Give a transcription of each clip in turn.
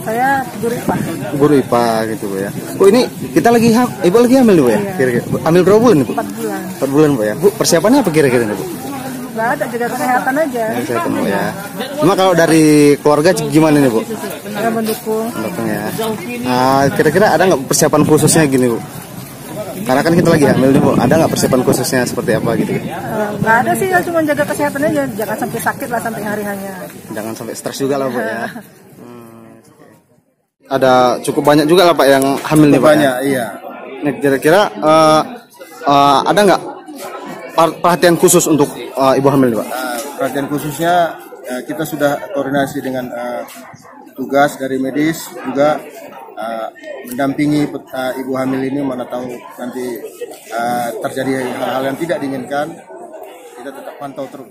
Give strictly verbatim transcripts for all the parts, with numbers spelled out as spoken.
Saya guru I P A. Guru I P A gitu Bu ya. Bu ini kita lagi ham, Ibu lagi hamil Bu ya? Kira-kira. Bu, hamil berapa bulan Bu? Empat bulan. Empat bulan Bu ya. Bu persiapannya apa kira-kira nih Bu? Nggak ada, jaga kesehatan aja. Ya, kesehatan Bu ya. Cuma kalau dari keluarga gimana nih Bu? Saya mendukung. Mendukung ya. Nah, kira-kira ada nggak persiapan khususnya gini Bu? Karena kan kita lagi hamil nih Bu, ada nggak persiapan khususnya seperti apa gitu? Nggak ada sih, ya cuma jaga kesehatan aja, jangan sampai sakit lah sampai hari-harinya. Jangan sampai stres juga lah Bu ya. Hmm. Ada cukup banyak juga lah Pak yang hamil nih Pak. Banyak, ya? Iya. Nah, kira-kira uh, uh, ada nggak perhatian khusus untuk uh, ibu hamil nih Pak? Uh, perhatian khususnya uh, kita sudah koordinasi dengan uh, tugas dari medis juga. Uh, mendampingi uh, ibu hamil ini, mana tahu nanti uh, terjadi hal-hal yang tidak diinginkan, kita tetap pantau terus.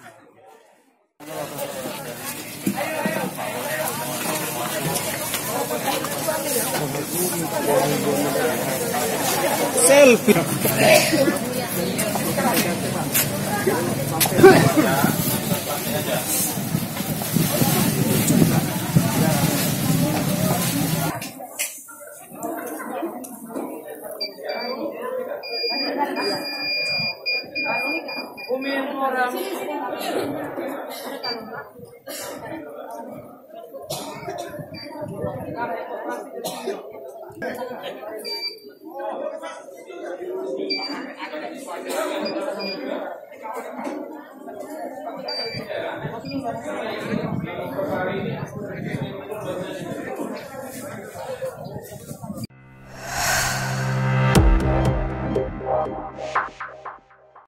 Selfie.